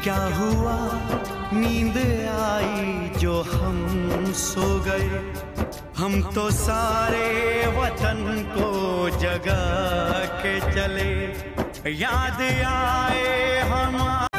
क्या हुआ नींद आई जो हम सो गए। हम तो सारे वतन को जगा के चले, याद आए हम।